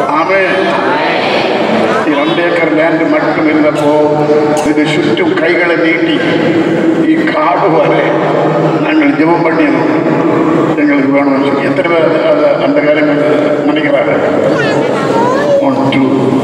ആമേൻ. ഈ 2 acre land மட்டும் இருந்தപ്പോൾ ഇത് ചുറ്റും കൈകളെ നീട്ടി ഈ കാട് വരെ ഞങ്ങൾ ജപം பண்ணியது எங்களுக்கு வேணும்னு சொல்லி. எத்தனை பேர் அது அந்த காரியங்கள் நினைக்கிறாங்க? 1 2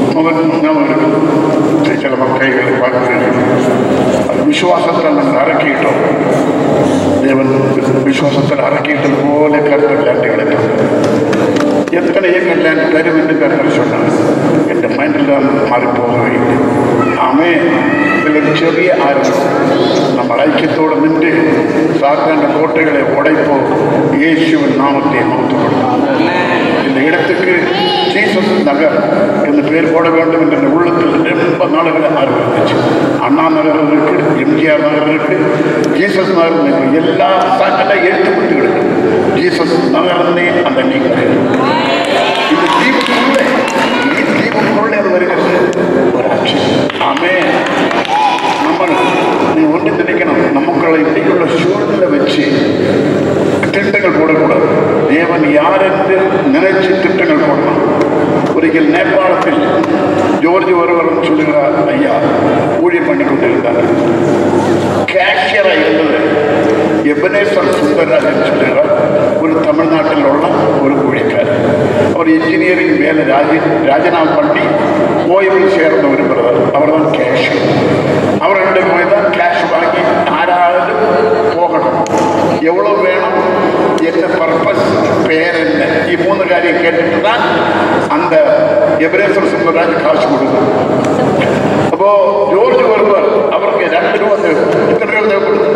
சில கைகளை பார்க்கிறேன். அது விசுவாசத்தில் நாங்கள் அரக்கிட்டோம். தேவன் விசுவாசத்தில் அரக்கிட்டது போல கருத்து லேண்டு கிடைத்தோம். எத்தனை ஏக்கர் லேண்ட் தரும் என்று கருத்து சொன்னாங்க. என் மைண்டில் மாறி போகவே. ஆமே. இதில் ചെറിയ ஆரம்பம் நம்ம ஐக்கியத்தோடு நின்று சாத்தாண்ட கோட்டைகளை உடைப்போம். இயேசுவின் நாமத்தை மகத்துவப்படுத்தும். இந்த இடத்துக்கு ஜீசஸ் நகர் என்று பெயர் போட வேண்டும் என்ற உள்ளத்தில் ரொம்ப நாடுகளை ஆர்வம் இருந்துச்சு. அண்ணா நகர் இருக்கு, எம்ஜிஆர் நகர் இருக்கு, ஜீசஸ் நகர். எல்லா சாக்கெல்லாம் எடுத்துவிட்டு இருக்கு. ஜீசஸ் நகர்ந்தே அந்த நீங்கள் இந்த தீவுக்குள்ளே அது வருகிறது ஒரு ஆட்சி. ஆமே. நம்ம நீ ஒன்று நினைக்கணும், நமக்குள்ள இன்னைக்குள்ள சூழ்நிலை வச்சு திட்டங்கள் போடக்கூடாது. தேவன் யார் என்று நினைச்சு திட்டங்கள் போடலாம். ஒரிக்கல் நேபாளத்தில் ஜோர்ஜ் ஒருவர் சொல்லுகிறார், ஐயா ஊழியம் பண்ணி கொண்டிருந்தார். கேஷியராக இருந்தது எபனேஸ்வர் சுந்தரராஜன் சொல்லுகிறார். ஒரு தமிழ்நாட்டில் உள்ள ஒரு ஊழியக்காரர். அவர் இன்ஜினியரிங் வேலை ராஜினாமா பண்ணி ஓய்வில் சேர்ந்து விரும்புகிறார். அவர் தான் கேஷியர். அவர்கிட்ட போய் தான் கேஷ் வாங்கி யாராவது போகணும், எவ்வளோ வேணும், என்ன பர்பஸ், பேர் என்ன, ഈ 3 காரியம் கேட்டுட்டு தான் அந்த எபனேஸ்வர் சுந்தரராஜ் காசு கொடுக்கும். அப்போ ஜோர்ஜ் வருவார். அவருக்கு 2 ரூபா தேவைப்படுது. எத்தனை ரூபா தேவைப்படுது?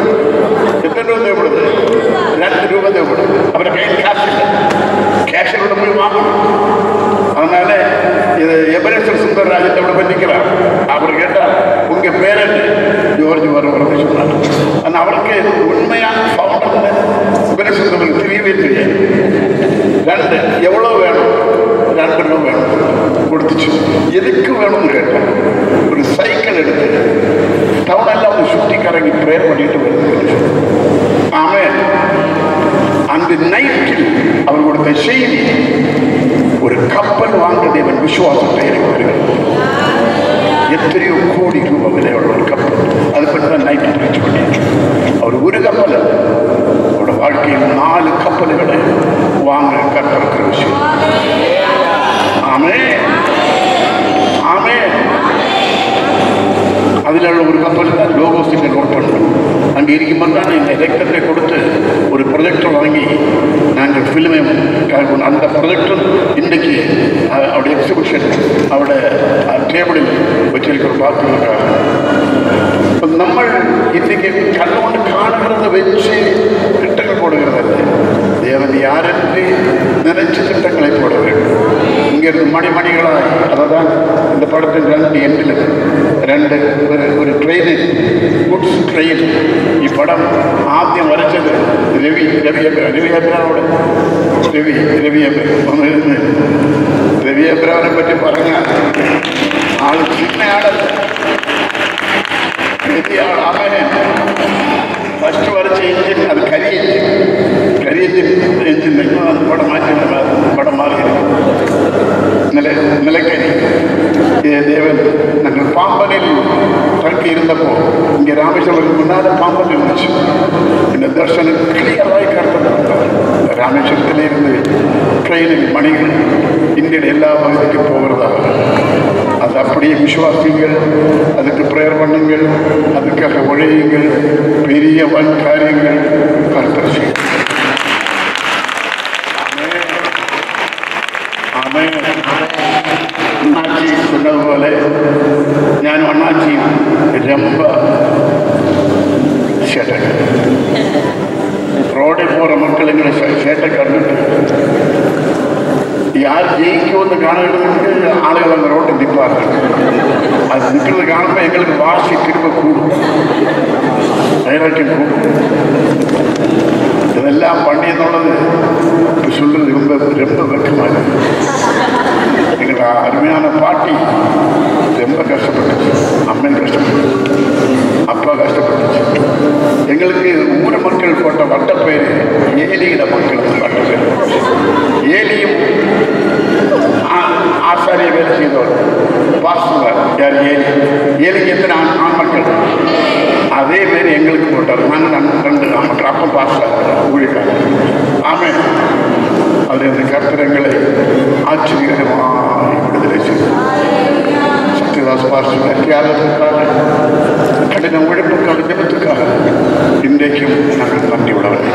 2 ரூபா தேவைப்படுது. அவரை கையில் காசு இல்லை. கேஷரோட போய் வாங்கணும். அதனால இது எபனேஸ்வர் சுந்தரராஜன் போய் நிற்கிறார். அவர் கேட்டார், உங்க பேர் என்ன? ஜோர்ஜ் வருவார் சொன்னார். ஆனால் அவருக்கு உண்மையான ஃபவுண்டர் எபனேஸ்வர் சுந்தரருக்கு தெரியவே தெரியாது. 2 எவ்வளோ வேணும்? 2 ரூபா வேணும். கொடுத்துச்சு. எதுக்கு வேணும்னு கேட்டேன். ஒரு சைக்கிள் எடுத்து டவுனெல்லாம் அவங்க சுற்றி கரங்கி ப்ரேயர் பண்ணிட்டு வருது. ஆமே. அந்த நைட்டில் அவர் கொடுத்த செய்தி, ஒரு கப்பல் வாங்க தேவன் விசுவாசத்தை எனக்கு வருகிறது. எத்தனையோ கோடி ரூபாய் விலையோட ஒரு கப்பல். அதை பற்றி தான் நைட்டு பிரிச்சு பண்ணிட்டு அவர் ஒரு கப்பல் அவரோட வாழ்க்கையில் 4 கப்பல்களை வாங்க கற்பிருக்கிற விஷயம். ஆமே. ஆமே. அதில் ஒரு கப்பல் தான் லோகோஸுக்கு நோட் பண்ணணும். அங்கே இருக்கும்போது தான் இந்த எலக்ட்ரத்தை கொடுத்து ஒரு ப்ரொஜெக்டர் வாங்கி நாங்கள் ஃபிலிமை அந்த ப்ரொஜெக்டர் இன்றைக்கு அவருடைய எக்ஸிபிஷன் அவரோட டேபிளில் வச்சிருக்கிற பார்த்துருக்காங்க. நம்ம இன்றைக்கு கண்ணு கொண்டு காணுகிறத வச்சு திட்டங்கள் போடுகிறது. தேவன் யாரென்று நினைச்சு திட்டங்களை போட வேண்டும். இங்கிருந்து மணிமணிகளாய் அதை தான் இந்த படத்தில் 2 எண்டில் 2 ഒരു ട്രെയിൻ, ഗുഡ്സ് ട്രെയിൻ. ഈ പടം ആദ്യം വരച്ചത് രവി അബ്രാമോട്. രവി അബ്രാമിനെ പറ്റി പറഞ്ഞാൽ ആൾ ചിന്നയാളല്ല, വലിയ ആളാണ്. ഫസ്റ്റ് വരച്ച എഞ്ചിൻ അത് കരി എഞ്ചിൻ പടം മാറി നിലക്കരി. தேவன் நாங்கள் பாம்பனில் தங்கி இருந்தப்போ இங்கே ராமேஸ்வரத்துக்கு முன்னால் பாம்பன் இருந்துச்சு. இந்த தர்சனம் கிளியராக கருத்துட்டார். ராமேஸ்வரத்திலிருந்து ட்ரெயினில் மணிகள் இந்திய எல்லா பகுதிக்கும் போகிறதாக. அது அப்படியே விசுவாசிங்கள், அதுக்கு ப்ரேயர் பண்ணுங்கள், அதுக்காக உழையுங்கள். பெரிய வன் காரியங்கள் கருத்தர் செய்யும். அண்ணாச்சி சொன்னது போல ഞാനും അണ്ണാച്ചിയും ரொம்ப சேட்டை. ரோடில் போகிற மக்கள் எங்களை சேட்டை கண்டுட்டு யார் ஜெயிக்கும்னு காணுகிறதுக்கு ஆளுகள் அந்த ரோட்டை நிற்பார்கள். அது நிற்கிறது காணும்போது எங்களுக்கு வாசி திரும்ப கூடும், வைராக்கியம் கூடும். இதெல்லாம் பண்ணியதுள்ளது இப்போ சொல்கிறது ரொம்ப ரொம்ப வெக்கமாக. எங்களுக்கு அருமையான பாட்டி ரொம்ப கஷ்டப்பட்டுச்சு. அம்மன் கஷ்டப்பட்டுச்சு, அப்பா கஷ்டப்பட்டுச்சு. எங்களுக்கு ஊர் மக்கள் போட்ட வட்டப்பேர் ஏலியிட மக்கள் வட்டப்பேர். ஏலியும் ஆசை யார்? ஏலிக்கு எத்தனை ஆண் மக்கள்? அதே மாதிரி எங்களுக்கு போட்டார். நாங்கள் 2 ஆண் மக்கள். அப்போ பாஸ்டர் ஊழியக்காரர். ஆமே. அது அந்த கர்த்தரங்களை ஆச்சரியமாக விடுதலை செய்தார். சத்யதாஸ் பாஸ்டர் தியாகத்துக்காக, கடின உழைப்புக்காக, ஜபத்துக்காக இன்றைக்கும் நாங்கள் நன்றி விடவில்லை.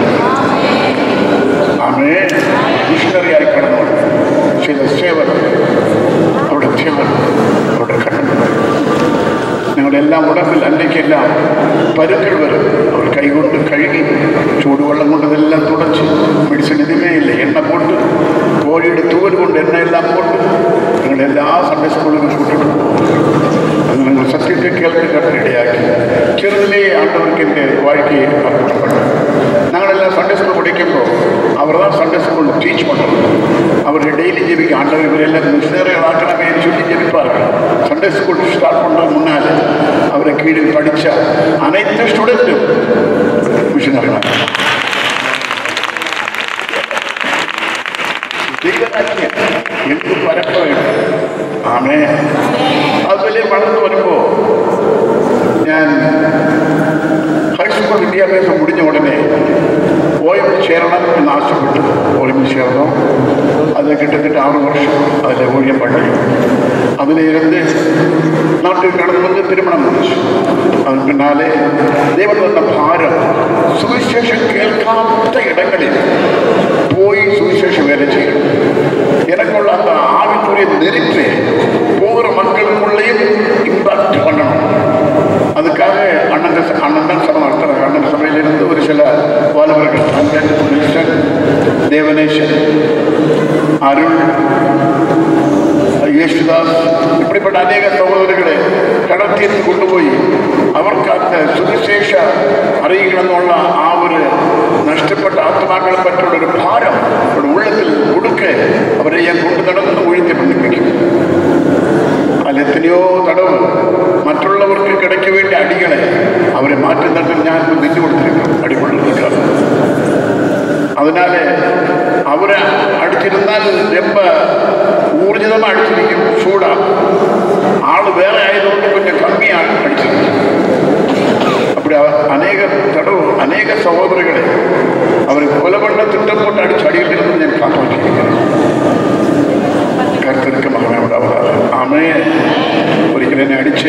ஆமே. மிஷனரியாய் கடந்தவர் செய்த சேவர், அவருடைய சேவர், அவருடைய கட்டணம். ഞങ്ങളുടെ എല്ലാം ഉടമ്പിൽ അന്നയ്ക്കെല്ലാം പരുക്കൾ വരും. അവർ കൈകൊണ്ട് കഴുകി ചൂടുവെള്ളം കൊണ്ട് ഇതെല്ലാം തുടച്ച്, മെഡിസിൻ ഇതുമേ ഇല്ല, എണ്ണ പോട്ട്, കോഴിയുടെ തൂവൽ കൊണ്ട് എണ്ണയെല്ലാം പോട്ട് ഞങ്ങളുടെ എല്ലാ സൺഡേ സ്കൂളുകളും കൂട്ടിട്ടു. അത് നിങ്ങൾ സത്യത്തെ കേൾക്കാൻ ഇടയാക്കി. ചെറുതിലേ ആണ്ടവർക്ക് എൻ്റെ വാഴ്ക്കയെ അർപ്പണപ്പെട്ടു. ഞങ്ങളെല്ലാം സൺഡേ സ്കൂൾ പഠിക്കുമ്പോൾ അവർ தான் சண்டே ஸ்கூல் டீச் பண்ணுறது. அவர்கள் டெய்லி ஜெபிக்க ஆண்டவர் இவரெல்லாம் மிஷனரிகளாக்கணுமே சொல்லி ஜெபிப்பார்கள். சண்டே ஸ்கூல் ஸ்டார்ட் பண்ணுறது முன்னால் அவரை கீழே படித்த அனைத்து ஸ்டூடெண்ட்டும் மிஷனரிகளாக എനിക്ക് പരപ്പ വേണം. ആമേ. അതുപോലെ വളർന്നു വരുമ്പോൾ ഞാൻ ഹൈസ്കൂൾ വിദ്യാഭ്യാസം മുടിഞ്ഞ ഉടനെ ഓയിൽ ചേരണം എന്ന് ആവശ്യപ്പെട്ടു. ഓയിൽ ചേർന്നു. അത് കിട്ടത്തിട്ട് 6 വർഷം അതിലെ ഊഴിയം பண்ணி அதிலிருந்து நாட்டுக்கு கடந்து வந்து திருமணம் முடிச்சு. அதன் பின்னாலே தேவன் வந்த பாரம், சுவிசேஷம் கேட்காத இடங்களில் போய் சுவிசேஷம் வேலை செய்யணும். எனக்குள்ள அந்த ஆவிக்குரிய நெருப்பு போகிற மக்களுக்குள்ளேயும் இம்பாக்ட் பண்ணணும். அதுக்காக அண்ணன் சபையிலிருந்து ஒரு சில வாலிபர்கள், தேவனேஷன், அருள், യേശുദാസ്, இப்படிப்பட்ட அநேக சகோதரர்களை கடத்திட்டு கொண்டு போய் അവർക്ക് அந்த സുവിശേഷ അറിയിക്കണമെന്നുള്ള ആ ഒരു നഷ്ടപ്പെട്ട ആത്മാക്കളെ പറ്റിയുള്ള ഒരു ഭാരം അവരുടെ ഉള്ളത്തിൽ കൊടുക്ക അവരെ ഞാൻ കൊണ്ടു നടന്ന് ഒഴുത്തി പഠിപ്പിക്കും. അതിൽ എത്രയോ തടവ് മറ്റുള്ളവർക്ക് കിടക്ക വേണ്ടി അടികളെ അവരെ മാറ്റി നിർത്തി ഞാൻ നിന്നു കൊടുത്തിരിക്കും. അടികൊണ്ടിരിക്കാറ്. அதனால அவரை அடிச்சிருந்தால் ரொம்ப ஊர்ஜிதமாக அடிச்சிருக்கும். சூடா ஆள் வேற ஆயதுകൊണ്ട് கொஞ்சம் கம்மியாக அடிச்சிருக்கும். அப்படி அநேக தடவை அநேக சகோதரர்களை அவரை கொலை பண்ண திட்டம் போட்டு அடிச்சு அடிக்கிறது நான் காப்பாற்றிருக்கிறேன். கருத்திற்கு மகனை விடாவதாக. ஆமே. ஒரிக்கல் என்னை அடிச்சு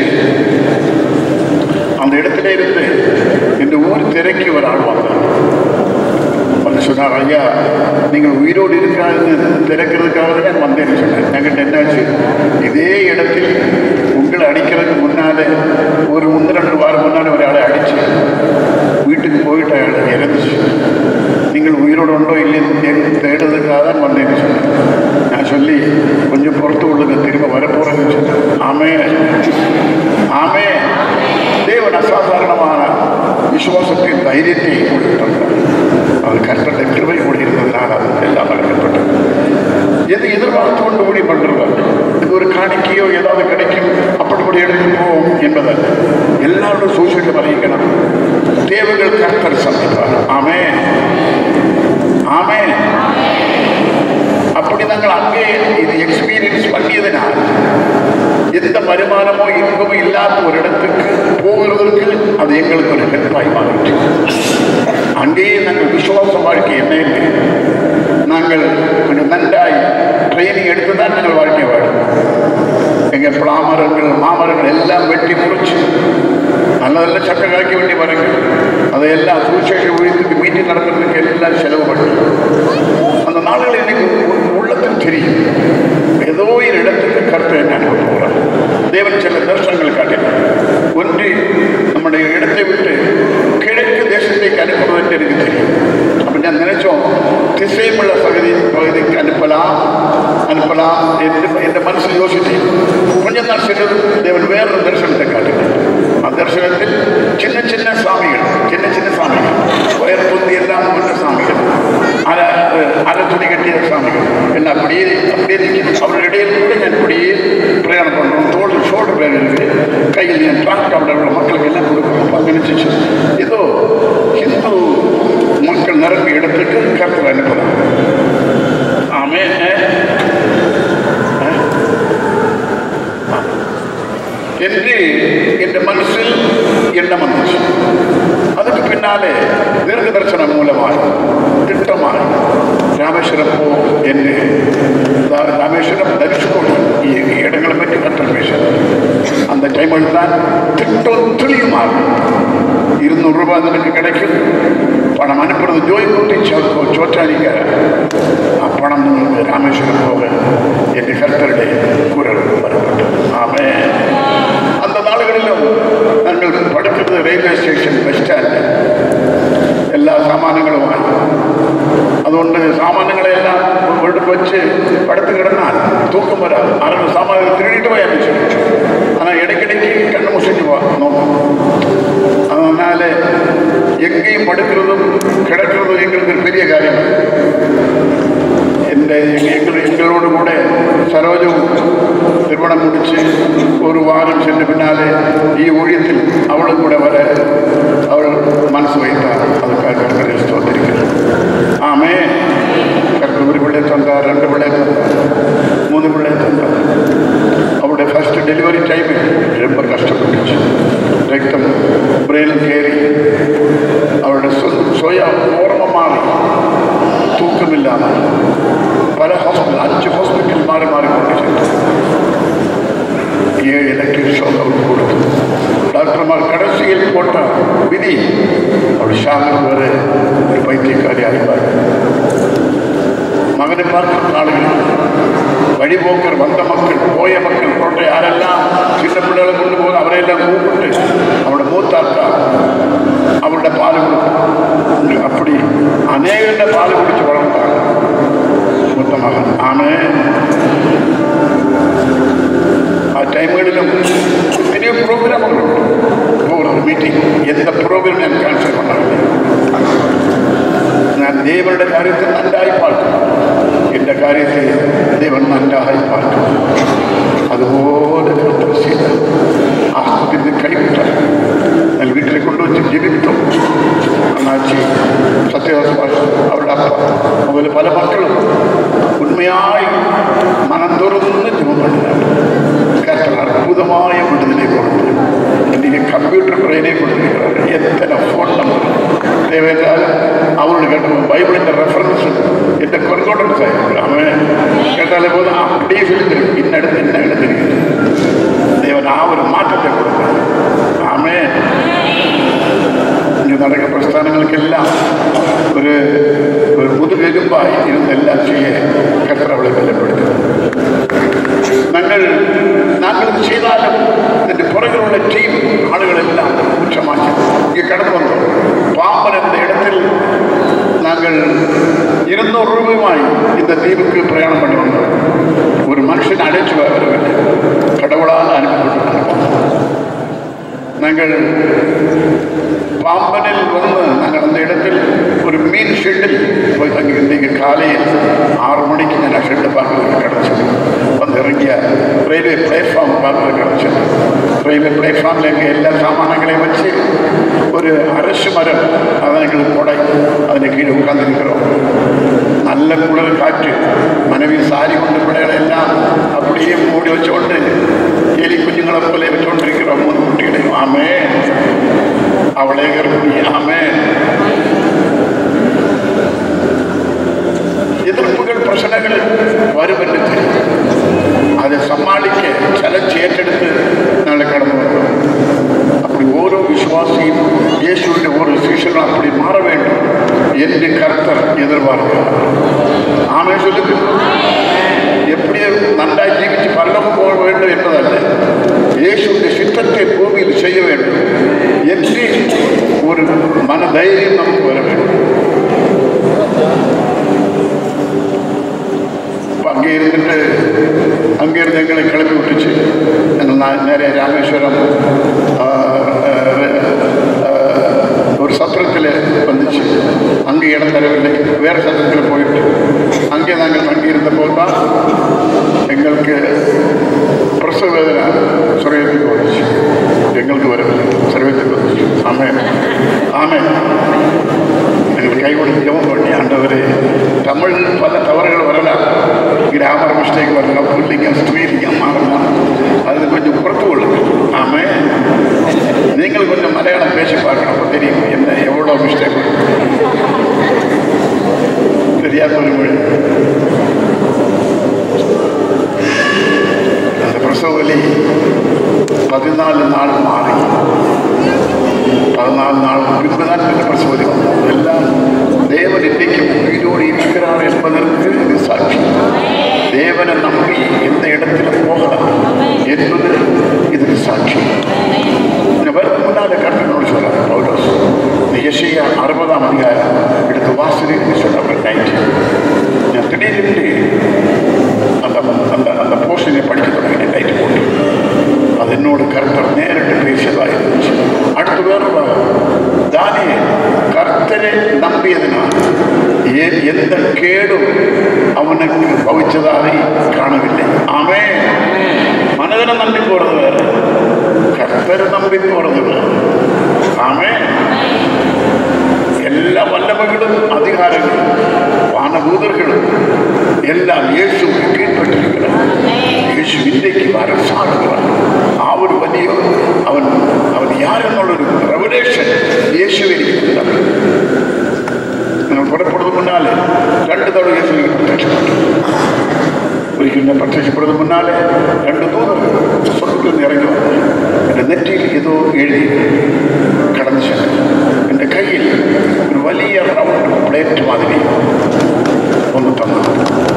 அந்த இடத்துல இருந்து இந்த ஊர் திரைக்கு ஒரு ஆள் வந்தார். வந்து சொன்னார், ஐயா நீங்கள் உயிரோடு இருக்கிறாருன்னு திறக்கிறதுக்காக தான் நான் வந்தேன்னு சொன்னேன். என்கிட்ட என்னாச்சு, இதே இடத்தில் உங்களை அடிக்கிறதுக்கு முன்னாலே ஒரு 1-2 வாரம் முன்னாலே ஒரு ஆளை அடிச்சு வீட்டுக்கு போயிட்டு ஆள் இறந்துச்சு. நீங்கள் உயிரோடு உண்டோ இல்லைன்னு தேடுறதுக்காக தான் வந்தேன்னு சொன்னேன். நான் சொல்லி கொஞ்சம் பொறுத்து உள்ளது, திரும்ப வரப்போறேன்னு சொன்னேன். ஆமே. ஆமே. தேவன் அசாதாரணமான விசுவாசத்தின் தைரியத்தை கொடுத்தாங்க. அது கர்த்தருடைய கிருபை கூட இருந்ததுனால அது எல்லாம் நடக்கப்பட்டது. எது எதிர்பார்த்து கொண்டு ஊழி பண்ணுறாங்க. இது ஒரு காணிக்கையோ ஏதாவது கிடைக்கும் அப்படி கூட எடுத்து போவோம் என்பதல்ல. எல்லாரோட சூழ்நிலை அறிவிக்கணும். தேவைகள் கர்த்தர் சந்திப்பார். ஆமே. ஆமே. அப்படி நாங்கள் அங்கே இது எக்ஸ்பீரியன்ஸ் பண்ணியதுனால் எந்த வருமானமோ இன்பமோ இல்லாத ஒரு இடத்துக்கு போகிறதற்கு அது எங்களுக்கு ஒரு ஹெல்ப்பாய் மாறிட்டு அங்கேயே நாங்கள் விசுவாச வாழ்க்கை என்ன நாங்கள் கொஞ்சம் நன்றாய் ட்ரைனிங் எடுத்து தான் நாங்கள் வாழ்க்கை வாழும். எங்கள் பலாமரங்கள் மாமரங்கள் எல்லாம் வெட்டி முறிச்சு நல்ல நல்ல சக்கை காய்க்க வேண்டிய மரங்கள் அதையெல்லாம் சுவிசேஷ ஊழியத்துக்கு மீட்டிங் நடத்துறதுக்கு எல்லாம் செலவு பண்ணி அந்த நாடுகள் எனக்கு உள்ளத்தில் தெரியும். ஏதோ ஒரு இடத்துக்கு கருத்தை என்ன போகிறார். தேவன் சில தர்சனங்கள் காட்டினார். ஒன்று நம்முடைய இடத்தை விட்டு கிழக்கு தேசத்தைக்கு அனுப்புவது என்று எனக்கு தெரியும். அப்படி நான் நினைச்சோம், திசையுள்ள பகுதிக்கு அனுப்பலாம் என்று மனசில் யோசித்தேன். கொஞ்சம் தான் சென்றது தேவன் வேறொரு தரிசனத்தை காட்டினார். அந்த தரிசனத்தில் சின்ன சின்ன சாமிகள் உயர் பொந்தி எல்லாம் கொண்ட சாமிகள், அரை துணி கட்டிய சாமிகள் என்ன அப்படியே நிற்கிறது. அவருடைய கூட நான் இப்படியே பிரயாணம் பண்ணுறோம். ஷோல்டர் பேக் இருக்குது, கையில் என் டிராக்டர் உள்ள மக்களுக்கு எல்லாம் கொடுக்குறோம். நினைச்சிச்சு ஏதோ ஹிந்து மக்கள் நிரம்பி இடத்துக்கு கருத்து அனுப்பலாம். ஆமே. என்று என் மனசில் எண்ணம் வந்துச்சு. அதுக்கு பின்னாலே தீர்க்க தரிசனம் மூலமாக திட்டமாக ராமேஸ்வரம் போ என்று ராமேஸ்வரம் தரிசிக்கோடி இடங்களை பற்றி கற்றல் பேசுகிறேன். அந்த டைமில் தான் திட்டம் தெளியுமாக 200 ரூபாய் எனக்கு கிடைக்கும். பணம் அனுப்புறது ஜோய்குட்டி சோற்றாளிக்க பணம் ராமேஸ்வரம் போக என்று கர்த்தருடைய குரல் வரப்பட்டது. ஆமே. அந்த நாடுகளிலும் நாங்கள் படுக்கிறது ரயில்வே ஸ்டேஷன், பஸ் ஸ்டாண்டு, எல்லா சாமானங்களும் வாங்கி அதுകൊണ്ട് சாமானங்களை எல்லாம் கொண்டு வச்சு படுத்து கிடந்தால் தூக்கம் வராது. அரை சாமான்கள் திருடிட்டு போய் அனுப்பிச்சு. ஆனால் இடைக்கிடைக்கு கண்ணு முசிட்டு நோக்கம். அதனால எங்கேயும் படுக்கிறதும் கிடக்கிறதும் எங்களுக்கு பெரிய காரியம். எங்களோடு கூட சரோஜம் திருமணம் முடிச்சு ஒரு வாரம் சென்ற பின்னாலே ஊழியத்தில் அவளும் கூட வர அவள் மனசு வைத்தார். அதுக்காக கர்த்தரை ஸ்தோத்திரிக்கிறார். ஆமே. கர்த்தர் 1 பிள்ளை தந்தார், 2 பிள்ளை தந்தார், 3 பிள்ளை தந்தார். அவளுடைய ஃபர்ஸ்ட் டெலிவரி டைம் ரொம்ப கஷ்டப்பட்டுச்சு. ரத்தம் பிரெயினுக்கு ஏறி அவருடைய சுய ஓரமாக மாறி தூக்கம் இல்லாமல் பல ஹாஸ்பிட்டல் 5 ஹாஸ்பிட்டல் மாறி மாறி கொண்டு 7 எலக்ட்ரிக் ஷாக் அவருக்கு கொடுத்து டாக்டர்மார் கடைசியில் போட்ட விதி அவள் ஷாக்கு வர ஒரு பைத்தியக்காரி ஆகிவார். மகனை பார்க்கிற நாடுகள் வழிபோக்கர் வந்த மக்கள், போய மக்கள் போன்ற யாரெல்லாம் சின்ன பிள்ளைகளை கொண்டு போது அவரையெல்லாம் கூப்பிட்டு அவனோட மூத்தாக்கா அவனோட பால் கொடுக்கும். அப்படி அநேக பால் குடிச்சு வளர்ந்தாங்க மூத்த மகன். ஆமே. ആ ടൈമുകളിലും വലിയ പ്രോഗ്രാമുകളുണ്ട്. പോകുന്നത് മീറ്റിംഗ് എந்த പ്രോഗ്രാം ഞാൻ ക്യാൻസൽ பண்ணாங்க. ഞാൻ ദേവരുടെ കാര്യത്തിൽ നന്നായി പാർക്കും, എൻ്റെ കാര്യത്തിൽ ദൈവം നന്നായി പാർക്കും. അതുപോലെ ആസ്പത്രിയിൽ കൈവിട്ട ഞാൻ വീട്ടിൽ കൊണ്ടുവച്ച് ജീവിതം അണ്ണാച്ചി സത്യവാസ അവരുടെ അപ്പ അതുപോലെ പല മക്കളും ഉണ്മയായി മനം തുറന്ന് ജപം பண்ணினாங்க. அற்புதമായ விடுதலை கொடுத்து இன்னைக்கு கம்ப்யூட்டர் பிரெயினே கொடுத்துருக்கிறார். எத்தனை ஃபோன் நம்பர் தேவையால் அவருடைய கேட்டு பைபிளின் ரெஃபரன்ஸ் எந்த கொர்கோடன் சார் அவன் கேட்டாலே போதும் அப்படியே சொல்லி இன்ன எடுத்திருக்கிறது. தேவன் ஒரு மாற்றத்தை கொடுத்தார். ஆமே. இங்கே நடக்க பிரஸ்தானங்களுக்கெல்லாம் ஒரு முதுகெலும்பாய் இருந்த எல்லாம் செய்ய கர்த்தர் அவளை வெல்லப்படுத்தும். நாங்கள் இது செய்தாலும் இந்த புறகில் உள்ள டீம் ஆளுகள் எல்லாம் குற்றமாக்கி இங்கே கடந்து வந்தோம். பாம்பன் என்ற இடத்தில் நாங்கள் 200 ரூபாய் இந்த தீவுக்கு பிரயாணம் பண்ணி வந்தோம். ஒரு மனுஷன் அழைச்சி வரவில்லை, கடவுளால் அனுப்பப்பட்டிருக்கோம். நாங்கள் பாம்பனில் வந்து நாங்கள் அந்த இடத்தில் ஒரு மீன் ஷெட்டில் போய் தங்கி இன்றைக்கு காலையில் 6 மணிக்கு நான் ஷெட்டை பார்க்கறதுக்கு கிடச்சது. வந்து இறங்கிய ரயில்வே பிளாட்ஃபார்ம் பார்க்கறது கிடச்சது. ரயில்வே பிளாட்ஃபார்மில் எங்கள் எல்லா சாமானங்களையும் வச்சு ஒரு அரசு மரம் அதான் எங்களுக்கு கொடை, அதில் கீழே உட்கார்ந்துருக்கிறோம். நல்ல குளிர் காற்று, மனைவி சாரி கொண்டு பிள்ளைகளை எல்லாம் அப்படியே மூடி வச்சுக்கொண்டு எலி குஞ்சுங்களை போல வச்சுக்கொண்டிருக்கிறோம். 3 குட்டிகளையும். ஆமே. அவளே கர்ப்பிணி. ஆமே. எதிர்ப்புகள் பிரச்சனைகள் வரும் என்று தெரியும். அதை சமாளிக்க சலச்சி ஏற்றெடுத்து நாளை கடந்து வந்தோம். அப்படி ஓரோ விசுவாசியும் இயேசுடைய ஒரு சீஷனும் அப்படி மாற வேண்டும் என்று கர்த்தர் எதிர்பார்க்கிறார். ஆமே. சொல்லுங்க. எப்படி நன்றாய் ஜீவிச்சு பரலோகம் போக வேண்டும் என்பதல்ல, இயேசுடைய சித்தத்தை பூமியில் செய்ய வேண்டும் என்று ஒரு மன தைரியம் நமக்கு வர வேண்டும். அங்கேருந்து எங்களை கிளப்பி விட்டுச்சு. நிறைய ராமேஸ்வரம் ஒரு சத்திரத்தில் வந்துச்சு. அங்கே இடம் தரவில்லை, வேறு சத்திரத்தில் போயிட்டு அங்கே நாங்கள் தங்கியிருந்த போது தான் எங்களுக்கு பிரசவ வேதனை சுரேத்துக்கு வந்துச்சு. எங்களுக்கு வரவில்லை, சுரேத்துக்கு வந்துச்சு. ஆமே. ஆமே. எங்களுக்கு கைவிட ஜெபம் பண்ணி ஆண்டவரே, தமிழ் பல தவறுகள் வரலாம், கிராமர் மிஸ்டேக் வரலாம், புல்லிங்கம் ஸ்ரீலிங்கம் மாறலாம், அது கொஞ்சம் புறத்து கொள்ளுங்க. ஒருத்தர் நம்பி போறதில்லை. ஆமென். எல்லா வல்லமைகளும் அதிகாரங்களும் வானதூதர்களும் எல்லாம் இயேசுவுக்கு கீழ்பட்டிருக்கிறார். இயேசு இன்றைக்கு வர சாடுகிறார். அவர் வலியோ அவன் அவன் யார் என்னோட ரெவலேஷன் இயேசுவை இருக்கிறார். புறப்படுறது முன்னாலே 2 தடவை இயேசுவை பிரத்யட்சப்படுறது முன்னாலே 2 தூதர்கள் சொர்க்கத்திலிருந்து இறங்கி வந்தார். என் நெற்றியில் ஏதோ எழுதி கடந்து சென்றது. என் கையில் ஒரு வலிய ரவுண்ட் பிளேட் மாதிரி ஒன்று தந்தது.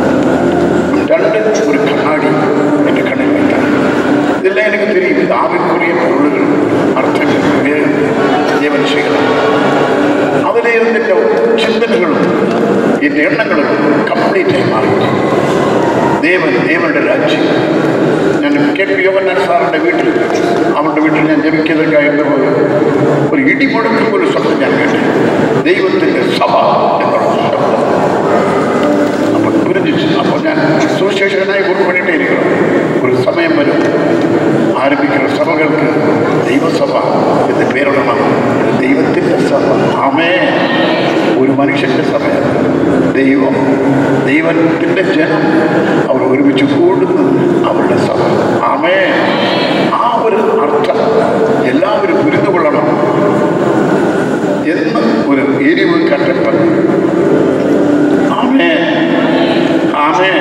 2 ஒரு கண்ணாடி என்ற கண்ணில் வைத்தார். இதெல்லாம் எனக்கு தெரியும். இந்த ஆவிக்குரிய பொருள்கள் அர்த்தங்கள் வேறு தேவன் செய்யலாம். அதில் இருந்த சிந்தனைகளும் இந்த எண்ணங்களும் கம்ப்ளீட்டாக மாறிச்சு. தேவனுடைய ராஜ்யம். ഞാൻ KP യോഹന്നാൻ സാറിൻ്റെ വീട്ടിൽ അവരുടെ വീട്ടിൽ ഞാൻ ജപിക്കുന്നതൊക്കെ ആയിരുന്നപ്പോൾ ഒരു ഇടിമുഴക്കും ഒരു ശബ്ദം ഞാൻ കേട്ടു. ദൈവത്തിൻ്റെ സഭ എന്നുള്ള ശബ്ദം. അപ്പോൾ പുരിഞ്ഞിച്ചു. അപ്പോൾ ഞാൻ സുവിശേഷകനായി ഉൾപ്പെട്ടിട്ടേ ഇരിക്കണം. ഒരു സമയം വരും ആരംഭിക്കുന്ന സഭകൾക്ക് ദൈവസഭ എന്ന് പേരിടണം. ദൈവത്തിൻ്റെ സഭ. ആമേൻ. ഒരു മനുഷ്യൻ്റെ സഭയാണ്. ദൈവത്തിൻ്റെ ജനം അവർ ഒരുമിച്ച് കൂടുന്നത് അവരുടെ സഭ. ആമേൻ. ആ ഒരു അർത്ഥം എല്ലാവരും പുരിഞ്ഞു കൊള്ളണം എന്ന് ഒരു എരിവ് കണ്ടെത്തൽ. ആമേൻ. ആമേൻ.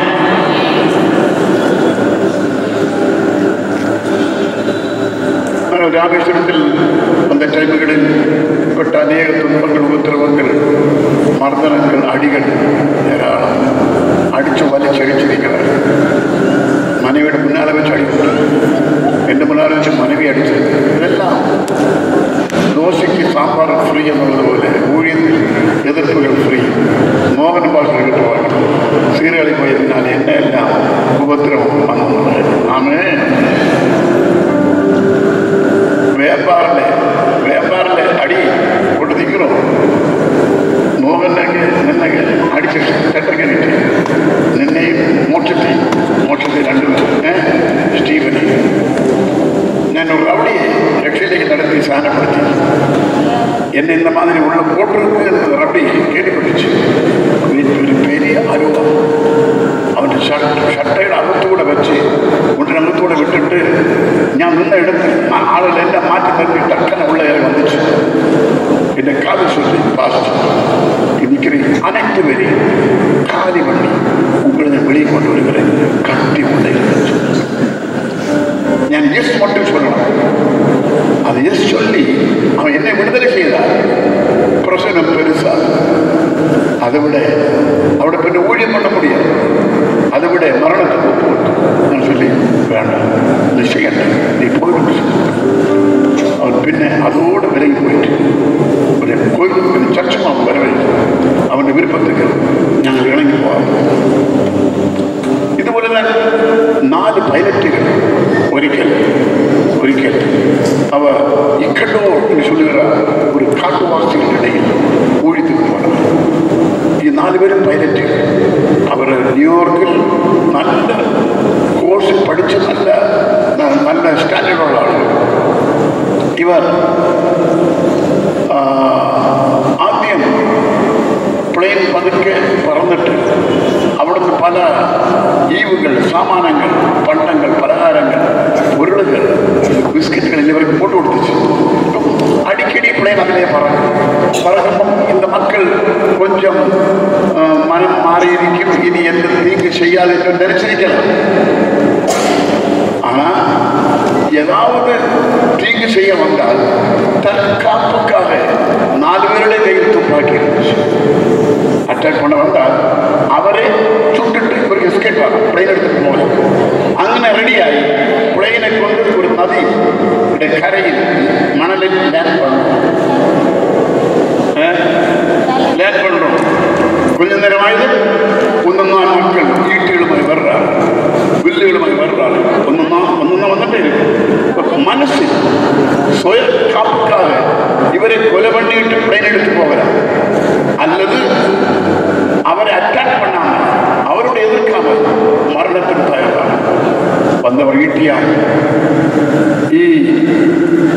രാമേശ്വരത്തിൽ அந்த டைமுகளில் பெற்ற அநேக துன்பங்கள், உபத்திரவங்கள், மர்தனங்கள், அடிகள் ஏராளம். அடித்து വലിച്ചടിച്ചിരിക്കുന്നത്. மனைவியோட முன்னால் வச்சு அடிக்கிறது, എൻ്റെ മുന്നാലെ വെച്ച് மனைவி அடிச்சது. இதெல்லாம் தோசைக்கு சாம்பார் ஃப்ரீ எന്നുള്ളത് പോലെ ஊழியத்தில் எதிர்ப்புகள் ஃப்ரீ. மோகன் பாஷை கிட்டுவாங்க. சீரழி போயதினால் என்ன எல்லாம் உபத்திரவம் வந்தது. ஆமென். വ്യാപാറിലെ അടി കൊടുത്തിക്കണോ മോഹനൊക്കെ നിന്നൊക്കെ അടിച്ച് ചട്ടക്കനിട്ട് നിന്നെയും മോക്ഷത്തെ രണ്ടുപേരും സ്റ്റീവനെ ഞാൻ ഒരു റൗഡിയെ രക്ഷയിലേക്ക് നടത്തി സ്ഥാനപ്പെടുത്തി. എന്നെ இந்த மாதிரி உள்ள போட்டிருக்கு എന്ന് റൗഡി കേട്ടുപിടിച്ചു. ഒരു പെരിയ അനുഭവം. അവൻ്റെ ഷട്ടയുടെ അകത്തൂടെ വെച്ച് മുട്ടിനകത്തൂടെ വിട്ടിട്ട് ഞാൻ നിന്ന ഇടത്ത് ആളുകളെല്ലാം മാറ്റി നിർത്തി ടക്കനെ ഉള്ള വന്നിച്ചു. എൻ്റെ കാല് சொல்லி பாஸ்ட் இன்னைக்கு அனைத்து பேரி காலி பண்ணி உங்களை வெளியே கொண்டு வருகிறேன். கட்டி உள்ளே ഞാൻ യെസ് மட்டும் சொல்லணும். அது യെஸ் சொல்லி அவன் என்னை விடுதலை செய்தார். பிரசனம் பெருசா. அதை விட அவனை பின்ன ஊழியம் பண்ண முடியாது. அதை விட மரணத்துக்கு ஒப்புவிட்டு நான் சொல்லி வேண்டாம், நீ செய்யണ്ട, நீ போயிட்டு. அவன் பின்ன அதோடு விலகி போயிட்டு ஒரு கோயிலுக்கு சர்ச்சமாக அவன் வரவேற்று அவனுடைய விருப்பத்துக்கு ഞങ്ങൾ இணங்கி போவோம். ഇതുപോലെ തന്നെ 4 പൈലറ്റുകൾ ഒരിക്കൽ അവ ഇക്കഡോ എന്ന് சொல்லுகிற ഒരു കാട്ടുവാസികളുടെ ഇടയിൽ ഊഴിത്തിട്ട് പോകണം. ഈ 4 പേരും പൈലറ്റുകൾ. അവർ ന്യൂയോർക്കിൽ നല്ല കോഴ്സിൽ പഠിച്ച് നല്ല സ്റ്റാൻഡേർഡുള്ള ആളുകൾ. ഇവർ ആദ്യം പ്ലെയിൻ പതുക്കെ പറന്നിട്ട് അവിടുന്ന് പല ഈവുകൾ, സാമാനങ്ങൾ, പണ്ടങ്ങൾ, പലഹാരങ്ങൾ, ഉരുളുകൾ, ബിസ്ക്കറ്റുകൾ എന്നിവർക്ക് போட்டு கொடுத்துச்சு. அடிக்கடி பிளேன் அதிலே பறக்கும். இந்த மக்கள் கொஞ்சம் மனம் மாறி இருக்கும். இனி எந்த தீங்கு செய்யாது என்று நினைச்சிருக்கலாம். ஆனால் ஏதாவது தீங்கு செய்ய வந்தால் தற்காப்புக்காக 4 பேருடைய கையில் துப்பாக்கி இருந்துச்சு. அட்டாக் பண்ண வந்தால் அவரே சுட்டுட்டு இவருக்கு எஸ்கேப் ஆகும். பிளேன் எடுத்துட்டு போகல. അങ്ങനെ ரெடியாகி பிளேனை கொண்டு ஒரு நதி கரையில் மணலில் லேண்ட் பண்ணுறோம். கொஞ்ச நேரம் ஆயுது ஒன்னொன்னா மக்கள் ஈட்டிகளுமாய் வர்றாரு, வில்லுகளுமாய் வர்றாரு. ஒன்னொன்னா வந்துட்டே இருக்கு. மனசு சுய காப்புக்காக இவரை கொலை பண்ணிட்டு பிளேன் எடுத்து போகிறார். அல்லது அவரை அட்டாக் பண்ணாம அவருடைய எதிர்க்காம மரணத்தின் தயாராக வந்தவர் ஈட்டியா. ഈ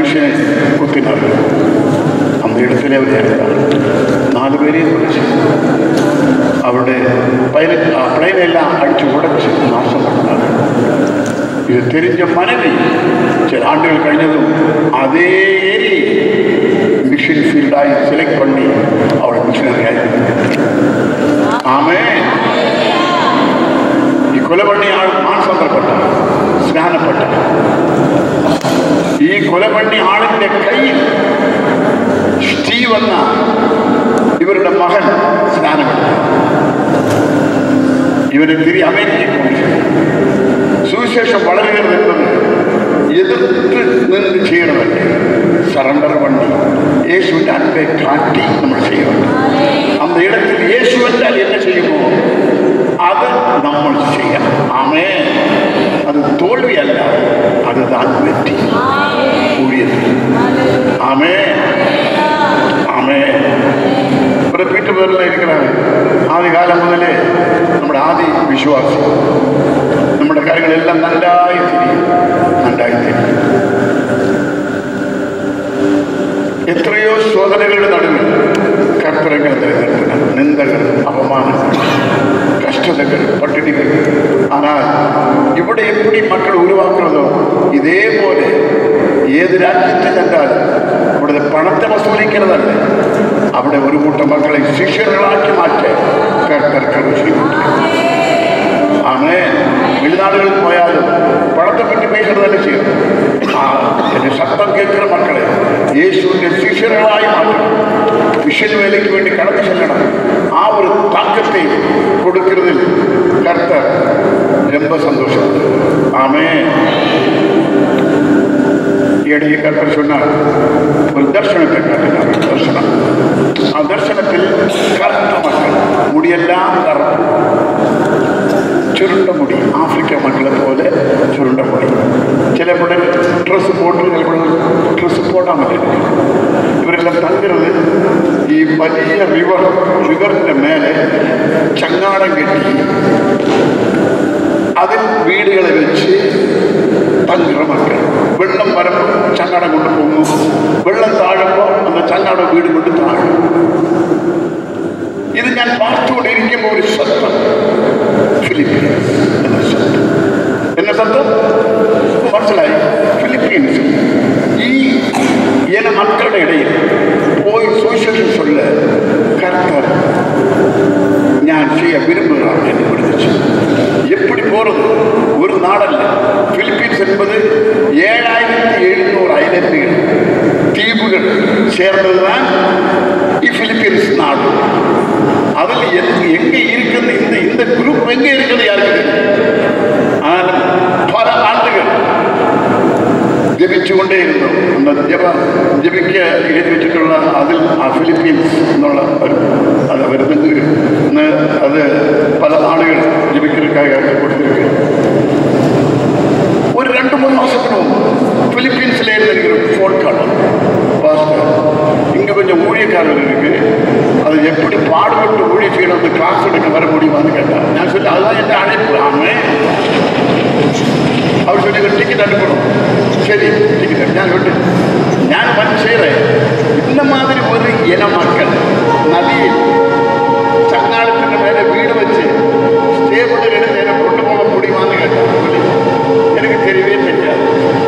மனுஷனை குத்தினார்கள். அந்த இடத்துல அவர் இறந்தார். 4 பேரையும் குடிச்சு அவருடைய பிளைனை எல்லாம் அடிச்சு உடைச்சு நாசம் பண்ணார். இது தெரிஞ்ச மனைவி சில ஆண்டுகள் கழிஞ்சதும் அதே ஏரி மிஷின் ஃபீல்டாகி செலக்ட் பண்ணி அவளை மிஷினரி ஆகி. ஆமென். ഈ കൊല പണി ആൾ മാനസാന്തരപ്പെട്ട സ്നാനപ്പെട്ട ഈ കൊല പണി ആളിന്റെ കയ്യിൽ സ്റ്റീവ് എന്ന ഇവരുടെ മകൻ സ്നാനപ്പെട്ട ഇവരെ തിരി അമേരിക്കയിൽ കൊണ്ടുപോയി. സുവിശേഷം വളരുകയെന്നത് എതിർത്ത് നിന്ന് ചെയ്യണമല്ലേ? സറണ്ടർ பண்ணி இயேசுவின் அன்பை காட்டி നമ്മൾ செய்யணும். அந்த இடத்தில் இயேசு என்றால் என்ன செய்யுமோ அது നമ്മൾ செய்யணும். ஆமென். அது தோல்வி அல்ல, அதுதான் வெற்றி ஊழியத்தில். ஆமென். ஆமென். ஒரு பீட்டர்பர்கில் இருக்கிறாங்க. ஆதி காலம் முதலே നമ്മുടെ ആദി വിശ്വാസി. നമ്മുടെ കാര്യങ്ങളെല്ലാം നന്നായി തിരിയും. എത്രയോ ശോധനകളുടെ നടുവിൽ കർത്തരങ്ങൾ നിലനിർത്തണം. നിന്ദകൾ, അപമാനങ്ങൾ, കഷ്ടതകൾ, പട്ടിണികൾ. ஆனால் ഇവിടെ எப்படி மக்கள் உருவாக்குறதோ இதே போல ഏത് രാജ്യത്തിൽ ചെന്നാലും അവിടുത്തെ പണത്തെ വസൂലിക്കുന്നതല്ല, അവിടെ ഒരു കൂട്ടം മക്കളെ ശിഷ്യர்களாக்கி മാറ്റ കർത്തർക്ക് ചെയ്യും. ആമേൻ. வெளிநாடுகளில் போயாலும் பணத்தை பற்றி பேசுறதல்ல செய்யும். എന്റെ ശബ്ദം കേൾക്കുന്ന മക്കളെ യേശുവിന്റെ ശിഷ്യர்களாയി മാറ്റണം. മിഷൻ വേലയ്ക്ക് വേണ്ടി കടന്നു ചെല്ലണം. ആ ഒരു താക്കത്തെ കൊടുക്കുന്നതിൽ കർത്തർ ரொம்ப സന്തോഷം. ആമേൻ. இடையே கர்த்தர் சொன்னார், ஒரு தர்சனத்தை காட்டினார். தர்சனம். ആ ദർശനത്തിൽ കറുത്ത മക്കൾ, മുടിയെല്ലാം കറുപ്പ്, ചുരുണ്ട മുടി, ആഫ്രിക്ക മക്കളെ പോലെ ചുരുണ്ട മുടി. ചിലപ്പോൾ ഡ്രസ്സ് പോട്ട്, ചിലപ്പോൾ ഡ്രസ്സ് പോടാൻ പറ്റില്ല. ഇവരെല്ലാം തങ്ങുന്നത് ഈ വലിയ റിവറിൻ്റെ മേലെ ചങ്ങാടം കെട്ടി അതിൽ വീടുകളെ വെച്ച് തங்குற മക്കൾ. വെള്ളം വരുമ്പോൾ ചങ്ങാടം കൊണ്ട് പോകുന്നു, വെള്ളം താഴുമ്പോൾ அந்த ചങ്ങാടം വീട് കൊണ്ട് താഴും. ഇത് ഞാൻ പാർത്തുകൊണ്ടിരിക്കുമ്പോൾ ഒരു ശബ്ദം, ഫിലിപ്പീൻസ് എന്ന ശബ്ദം. എന്ന ശബ്ദം മനസ്സിലായി? ഫിലിപ്പീൻസ്. ഈ എന മക്കളുടെ ഇടയിൽ പോയി സുവിശേഷം சொல்ல கர்த்தர் ഞാൻ ചെയ്യാൻ விரும்புகிறார் என்று விடுதலை. எப்படி போறது? ஒரு நாடல்ல. பிலிப்பீன்ஸ் என்பது 7700 ஐலண்டுகள், தீவுகள் சேர்ந்ததுதான் பிலிப்பீன்ஸ் நாடு. அதில் எங்கே இருக்கிறது இந்த குரூப் எங்கே இருக்கிறது யாருக்கு? ஆனால் பல ஆண்டுகள் ജപിച്ചുകൊണ്ടേ ഇരുന്നു. ജപിക്ക എഴുതി വെച്ചിട്ടുള്ള അതിൽ ആ ഫിലിപ്പീൻസ് എന്നുള്ള അത് വരുന്നത് അത് പല നാടുകൾ ജപിക്കൽക്കായി കൊടുത്തിരിക്കുക. ഒരു 2-3 മാസത്തിന് മുമ്പ് பிலிப்பீன்ஸ்ல இருக்கிற ஃபோன் கால், பாஸ்டர் இங்கே கொஞ்சம் ஊழியக்காரர் இருக்கு, அது எப்படி பாடுபட்டு ஊழிய செய்யணும், கிளாஸ் எடுக்க வர முடியுமான்னு கேட்டார். நான் சொல்லி அதுதான் என்ன அழைப்பு. அவர் சொல்லி டிக்கெட் அனுப்பணும். சரி டிக்கெட் ഞാൻ വിട്ടു. ഞാൻ മനസ്സിലെ இந்த மாதிரி ஒரு இன மக்கள் நதியில் ചങ്ങാടത്തിൻ്റെ மேலே வீடு வச்சு ஸ்டே பண்ணி 2 நேரம் கொண்டு போக முடியுமான்னு கேட்டார். சொல்லி எனக்கு தெரியவே தெரியாது.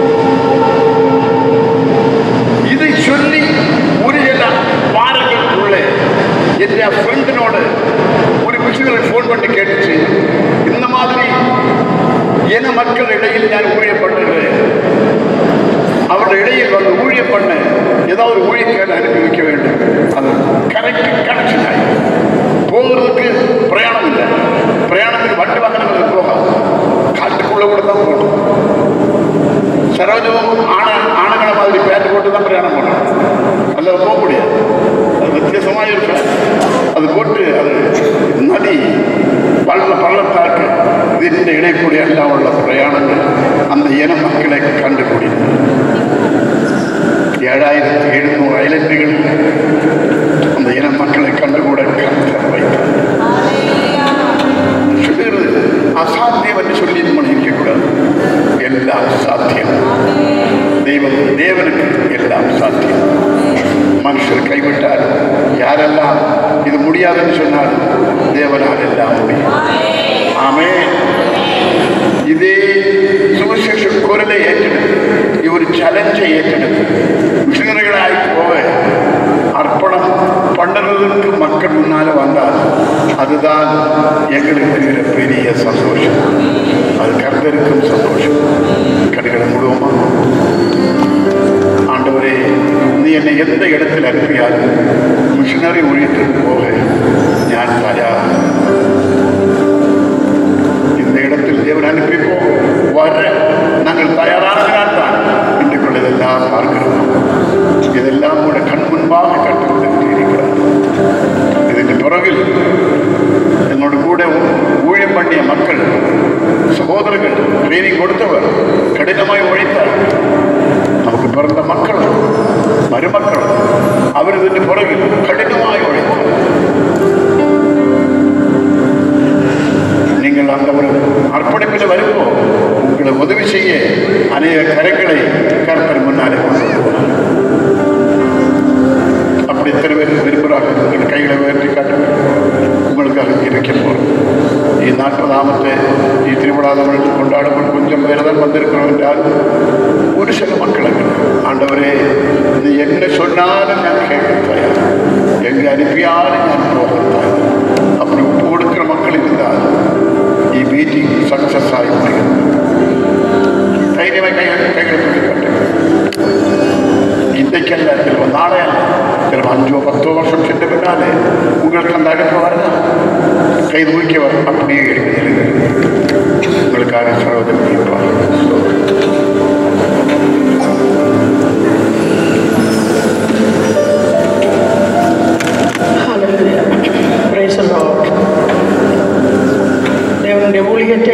இதை சொல்லி ஒரு சில வாரங்களுக்குள்ளே என் ஃப்ரெண்டினோட ஒரு மிஷினரி ஃபோன் பண்ணி கேட்டுச்சு, இந்த மாதிரி என மக்கள் இடையில் நான் ஊழியப்பட்டுகிறேன், அவருடைய இடையில் வந்து ஊழியம் பண்ண ஏதாவது ஊழியக்காரன் அனுப்பி வைக்க வேண்டும். அது கனெக்ஷன் ஆகி போகிறதுக்கு பிரயாணம் இல்லை. பிரயாணத்துக்கு வண்டி வாகனங்களுக்கு போகாது, காட்டுக்குள்ளே கூட தான் போகணும். சரோஜமும் ஆணுங்களை மாதிரி பேட்டு போட்டு தான் பிரயாணம் பண்ணணும், அதில் போக முடியாது. அது வித்தியாசமாக இருக்கும். அது போட்டு அது நதி பள்ளத்தாக்கு ഇതിൻ്റെ ഇടയിൽ കൂടി എല്ലാം ഉള്ള പ്രയാണങ്ങൾ அந்த இன மக்களை கண்டுபிடி 7700 ஐலண்டுகளில் அந்த இன மக்களை கண்டுகூட கர்த்தர் வைத்தார். சொல்லுகிறது அசாத்தியம் என்று சொல்லி நம்ம இருக்கக்கூடாது. எல்லாம் சாத்தியம். தேவனுக்கு எல்லாம் சாத்தியம். மனுஷர் கைவிட்டாலும், யாரெல்லாம் இது முடியாதுன்னு சொன்னாலும் தேவனால் எல்லாம் முடியும். ஆமென். இதே சுவிசேஷ குரலை ஏற்றெடுத்து, இவர் சேலஞ்சை ஏற்றெடுத்து மிஷனரிகளாய் போக அர்ப்பணம் பண்ணுறதுக்கு மக்கள் முன்னால வந்தால் அதுதான் எங்களுக்கு இருக்கிற பெரிய சந்தோஷம். அது கர்த்தருக்கும் சந்தோஷம். கண்களை முழுவதுமா ஆண்டவரே, நீ என்னை எந்த இடத்தில் அனுப்பியாலும் மிஷனரி ஊழியத்திற்கு போக நான் தயார். இந்த இடத்தில் தேவன் அனுப்பிப்போ வர நாங்கள் தயாரானதால் தான் இன்றைக்குள்ள இதெல்லாம் பார்க்கிறோம். இதெல்லாம் கூட கண் முன்பாக கற்றுக்கொண்டிருக்கிறார். இதற்கு பிறகு என்னோட கூட ஊழியம் பண்ணிய மக்கள், சகோதரர்கள், ட்ரைனிங் கொடுத்தவர், கடினமாய் உழைத்தார். நமக்கு பிறந்த மக்கள், மருமக்கள், அவர் இதற்கு பிறகு கடினமாய் உழைத்தார். நீங்கள் அந்த ஒரு அர்ப்பணிப்பில் வரும்போ உங்களை உதவி செய்ய அநேக கரைகளை கர்த்தர் முன்னாலே கொண்டு போவார். அப்படி எத்தனை பேர் விரும்புகிறார்கள்? உங்கள் கைகளை உயர்த்தி காட்டுங்கள். உங்களுக்காக இருக்க போகிறோம். ഈ 40ാമത്തെ ഈ തിരുവിടാതമിഴ് കൊണ്ടാടുമ്പോൾ கொஞ்சம் பேர் தான் வந்திருக்கிறோம் என்றால் ஒரு சில மக்களுக்கு ஆண்டவரே, நீ என்ன சொன்னாலும் நான் கேட்க, எங்கே அனுப்பியாலும் நான் போக. அப்படி ஒப்பு கொடுக்கிற மக்கள் இருந்தால் ഈ மீட்டிங் சக்சஸ் ஆகி முடியும். தைரியமாக கைகளை தூக்கி காட்டுங்க. இன்றைக்கல்ல, சில நாளே அல்ல, சில 5-10 வருஷம் சென்ற பின்னாலே உங்களுக்கு அந்த அழைப்பு வரலாம். கை தூக்கியவர் அப்படியே இருக்கிறது. உங்களுக்காக சகோதரர் இருப்பார். தேவனுடைய ஊழியத்தை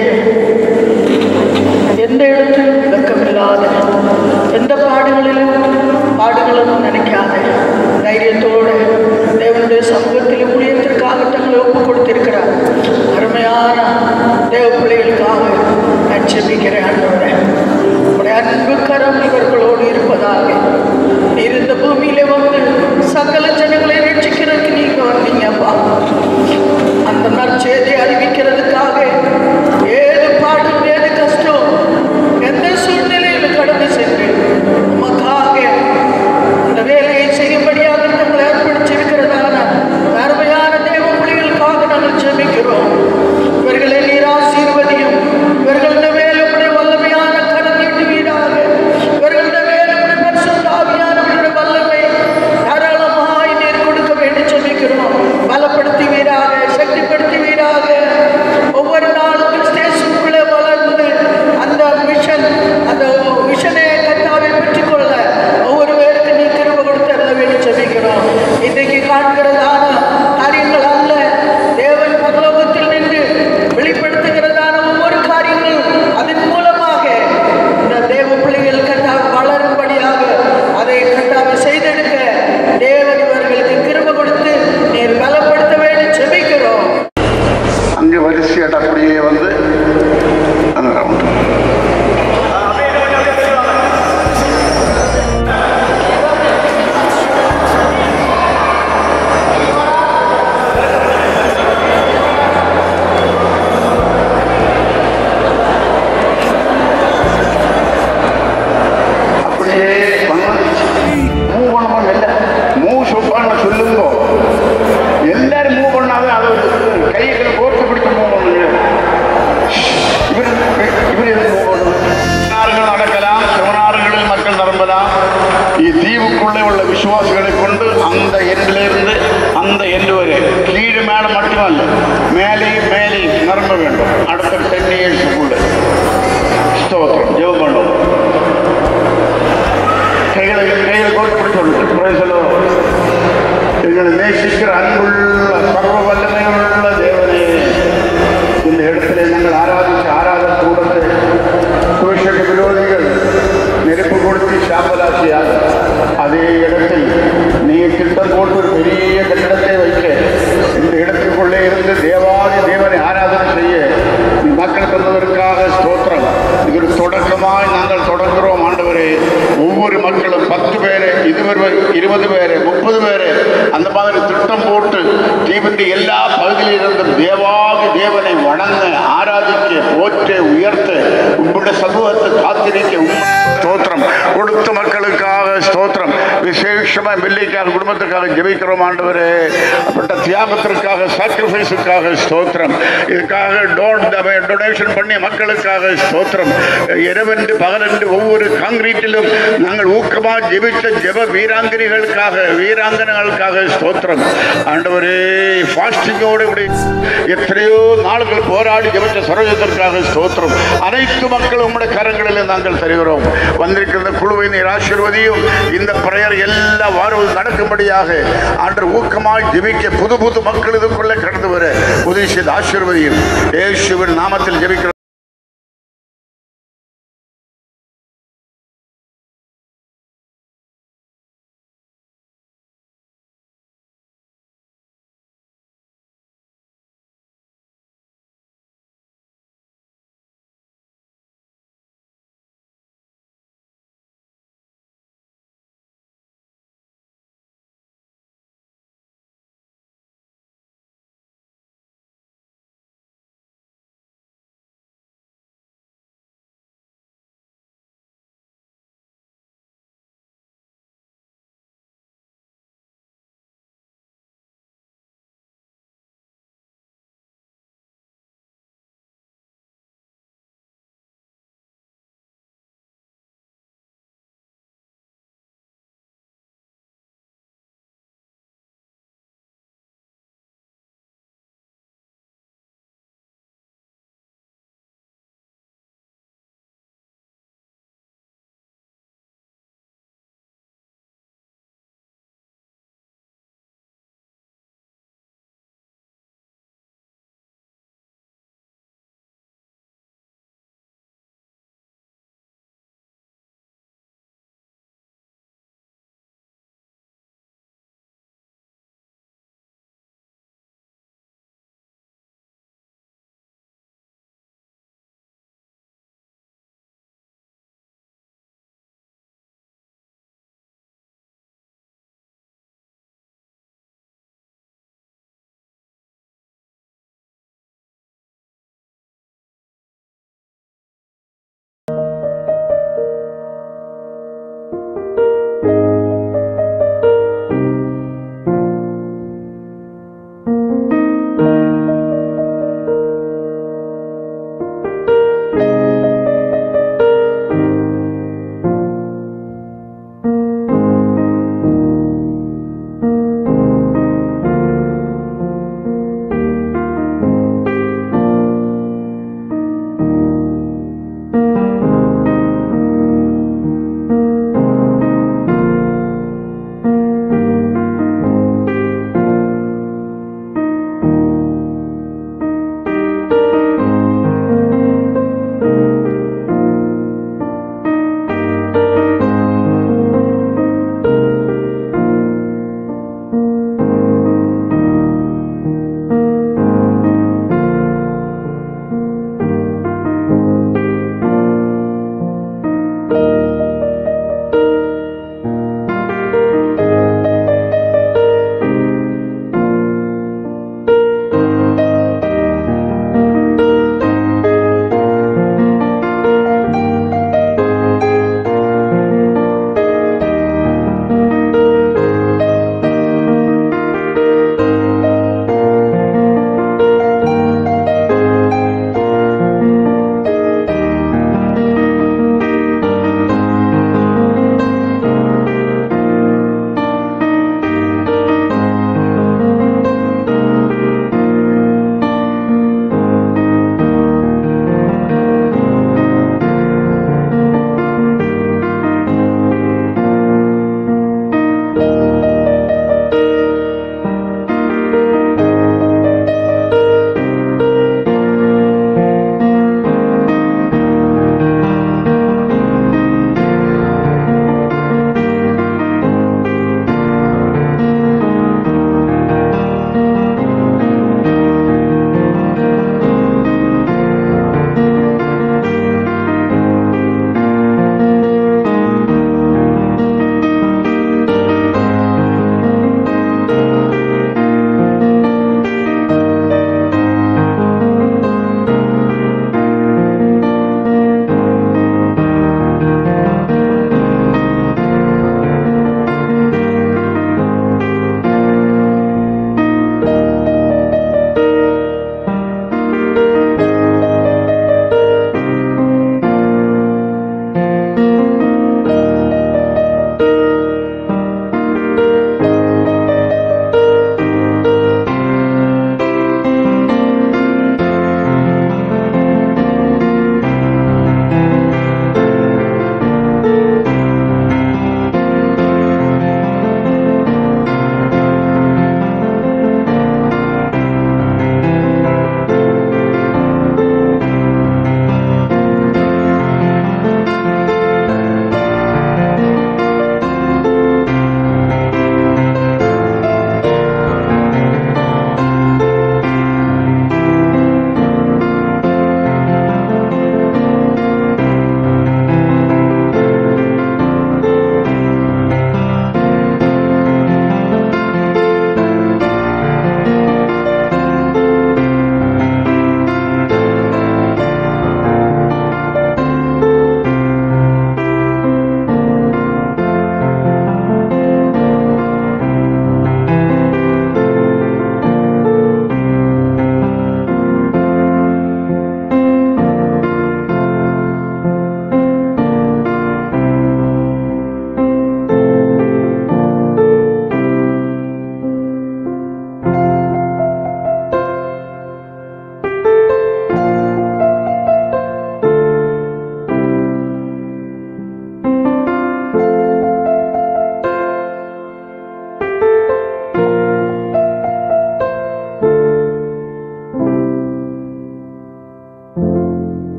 எந்த இடத்திலும் வெக்கமில்லாத, எந்த பாடுகளும் நினைக்காத தைரியத்தோடு தேவனுடைய சமூகத்தில் ஊழியத்திற்காக தங்களை ஒப்பு கொடுத்திருக்கிறார். அருமையான தேவ பிள்ளைகளுக்காக நான் ஜெபிக்கிறேன். ஆண்டவரே, உடைய அன்பு கரம் இவர்களோடு இருப்பதாக. இருந்த பூமியிலே வந்து சகல ஜனங்களை ரட்சிக்கிறதுக்கு நீங்க வந்தீங்கப்பா. அந்த நற்செய்தி அறிவிக்கிறதுக்காக ஏது பாடும், ஏது கஷ்டம், எந்த சூழ்நிலையில் கடந்து சென்று உமக்காக அந்த வேலையை செய்யும்படியாக தங்களை அர்ப்பணிச்சிருக்கிறதான அருமையான தேவ பிள்ளைகளுக்காக நாங்கள் ஜெபிக்கிறோம். இவர்களை நீர் ஆசீர்வதியும். இவர்களுடைய வேலையுடைய வல்லமையான கடன் நீட்டுவீராக. இவர்களுடைய வேலையுடைய பரிசுத்த ஆவியானவருடைய வல்லமை தாராளமாய் நீர் கொடுக்க வேண்டி ஜெபிக்கிறோம். பலப்படுத்துவீராக, சக்திப்படுத்துவீராக. ஒவ்வொரு நாளும் கிறிஸ்தேசுக்குள்ளே வளர்ந்து அந்த மிஷனை கர்த்தாவை பெற்றுக்கொள்ள ஒவ்வொரு பேருக்கு நீ திரும்ப கொடுத்து அருள வேண்டி ஜெபிக்கிறோம். இன்றைக்கு காண்கிறதான காரியங்கள் அல்ல, தேவன் பரலோகத்தில் நின்று வெளிப்படுத்துகிறதான ஒவ்வொரு காரியங்கள், அதன் மூலமாக இந்த தேவ பிள்ளைகள் கர்த்தாவை வளரும்படியாக அதை கர்த்தாவை செய்தெடுக்க தேவன் இவர்களுக்கு கிருபை கொடுத்து நீர் பலப்படுத்த வேண்டி ஜெபிக்கிறோம். அங்கே வரிசையாட அப்படியே வந்து அந்த ரவுண்டு அப்படியே மூவ் பண்ணணும். இல்லை மூவ் சூப்பான்னு சொல்லுங்கோ. எல்லாரும் மூவ் பண்ணாதான் அதை கைகளை கோர்த்து பிடிச்சு மூவ் பண்ணுங்க. இவர் மூவ் பண்ணணும். செமினார்கள் நடக்கலாம், செமினார்களில் மக்கள் நிரம்பலாம். தீவுக்குள்ளே உள்ள விசுவாசிகளை கொண்டு அந்த எண்ணிலிருந்து அந்த எண்டு வரை கீழே மேலே மட்டுமல்ல, மேலேயும் நிரம்ப வேண்டும். அடுத்த 10 இயர்ஸுக்குள்ள ஸ்தோத்திரம் ஜெபம் பண்ணும். கைகளை கோர்த்து சொல்லுங்க. எங்களை நேசிக்கிற அன்புள்ள சர்வ வல்லமையுள்ள தேவனே, இந்த இடத்துல நாங்கள் ஆராத கூடத்தை சுவிசேஷ விரோதிகள் நெருப்பு கொடுத்து சாம்பலாசியார். அதே இடத்தில் நீ திட்டம் போட்டு ஒரு பெரிய கட்டிடத்தை வைக்க, இந்த இடத்துக்குள்ளே இருந்து தேவனை ஆராதனை செய்ய நீ மக்கள் தந்ததற்காக ஸ்தோத்திரம். இது ஒரு தொடக்கமாய் நாங்கள் தொடங்குகிறோம். ஆண்டவரே, ஒவ்வொரு மக்களும் 10 பேரை 20 பேர் 30 பேர் அந்த மாதிரி திட்டம் போட்டு தீவிர எல்லா பகுதியில் இருந்தும் தேவனை வணங்க ஆராதிக்க போற்ற உயர்த்த உங்களுடைய சமூகத்தை காத்திருக்க ஸ்தோத்திரம் கொடுத்த மக்களுக்காக ஸ்தோத்திரம். விசேஷமா வெள்ளிக்காக குடும்பத்துக்காக ஜெபிக்கிறோம் ஆண்டவரே. அப்பட்ட தியாகத்திற்காக சாக்ரிஃபைஸுக்காக ஸ்தோத்திரம். இதுக்காக டொனேஷன் பண்ணிய மக்களுக்காக ஸ்தோத்திரம். இரவென்று பகலென்று ஒவ்வொரு காங்கிரீட்டிலும் நாங்கள் ஊக்கமாக ஜெபித்த ஜெப வீராங்கனைகளுக்காக ஸ்தோத்திரம் ஆண்டவரே. ஃபாஸ்டிங்கோடு எத்தனையோ நாள்கள் போராடி ஜெபித்த சரோஜத்திற்காக ஸ்தோத்திரம். அனைத்து மக்களும் உங்களுடைய கரங்களில் நாங்கள் தருகிறோம். வந்திருக்கிற குழுவை நீர் ஆசீர்வதியும். இந்த பிரேயர் எல்லா வாரம் நடக்கும்படியாக ஆண்டவர் ஊக்கமாக ஜெபிக்க புது மக்கள் இதுக்குள்ளே கடந்து வர உதவி செய்து ஆசீர்வதியும். இயேசுவின் நாமத்தில் ஜெபிக்கிறோம்.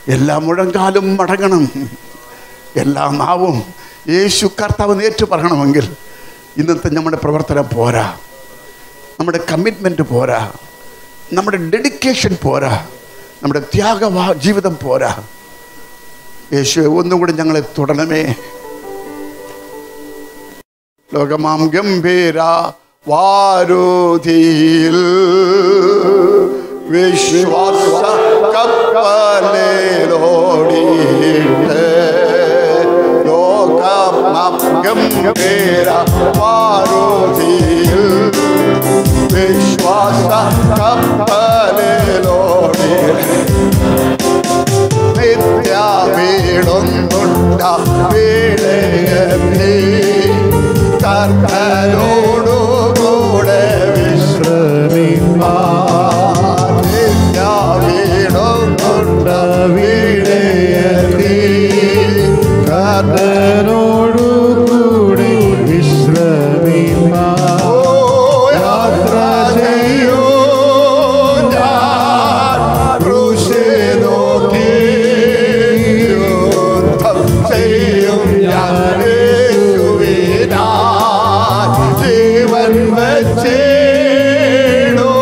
എല്ലാ മുഴങ്കാലും മടങ്ങണം, എല്ലാ നാവും യേശു കർത്താവ് ഏറ്റു പറയണമെങ്കിൽ ഇന്നത്തെ നമ്മുടെ പ്രവർത്തനം പോരാ, നമ്മുടെ കമ്മിറ്റ്മെൻറ്റ് പോരാ, നമ്മുടെ ഡെഡിക്കേഷൻ പോരാ, നമ്മുടെ ത്യാഗ ജീവിതം പോരാ. യേശുവെ ഒന്നുകൂടി ഞങ്ങളെ തുടരണമേ. ലോകമാം ഗംഭീര വാരുതിയിൽ വിശ്വാസ കപ്പലിലോടിയിട്ട് ലോകമാം ഗംഭീര വാരുതിയിൽ വിശ്വാസ കപ്പലിലോടിയിട്ട് നിത്യ വീടൊന്നുണ്ട വീടയത്തി കർത്തനോടുകൂടെ വിശ്രമിപ്പാൻ. നിത്യ വീടൊന്നുണ്ട വീടയത്തി കർത്തനോടുകൂടെ വിശ്രമിപ്പാൻ. യാത്ര ചെയ്യൂ ഞാൻ ക്രൂശിൽ നോക്കി, ചെയ്യും ഞാൻ യേശുവിനാൽ ജീവൻ വച്ചിടൂ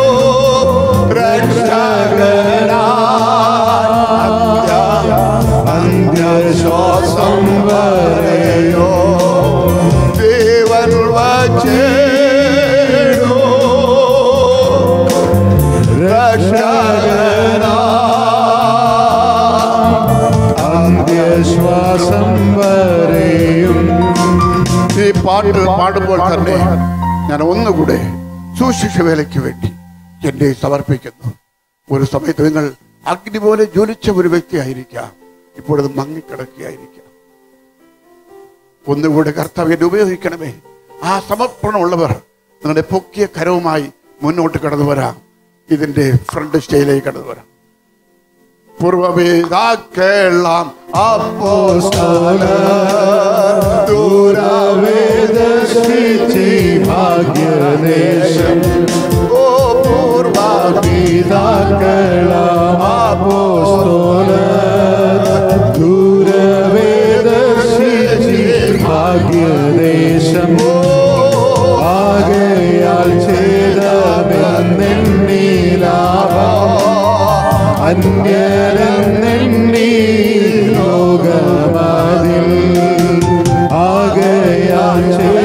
രക്ഷകനായി. അന്ത്യശ്വാസം വരെയോ ജീവൻ വച്ചിടൂ രക്ഷകനായി. അന്ത്യശ്വാസം വരെയും. ഈ പാട്ട് പാടുമ്പോൾ തന്നെ ഞാൻ ഒന്നുകൂടെ സുശിക്ഷ വേലയ്ക്ക് വേണ്ടി എന്നെ സമർപ്പിക്കുന്നു. ഒരു സമയത്ത് നിങ്ങൾ അഗ്നി പോലെ ജ്വലിച്ച ഒരു വ്യക്തിയായിരിക്കാം, ഇപ്പോഴത് മങ്ങിക്കിടക്കുകയായിരിക്കാം. ഒന്നുകൂടെ കർത്താവ് എന്നെ ഉപയോഗിക്കണമേ. ആ സമർപ്പണമുള്ളവർ നിങ്ങളുടെ പൊക്കിയ കരവുമായി മുന്നോട്ട് കടന്നു വരാം. ഇതിൻ്റെ ഫ്രണ്ട് സ്റ്റേജിലേക്ക് കടന്നു വരാം. പൂർവ്വപിതാക്കളാം അപ്പോസ്തലർ ദൂരവേദർശിച്ചി ഭാഗ്യദേശം. ഓ പൂർവ്വപിതാക്കളാം അപ്പോസ്തലർ ദൂരവേദർശിച്ചി ഭാഗ്യദേശം. ആകയാൽ ചെയ്തമെന്നെണ്ണീലാവാം അന്യരെന്നെണ്ണീ ലോകമതിൽ. ആകയാൽ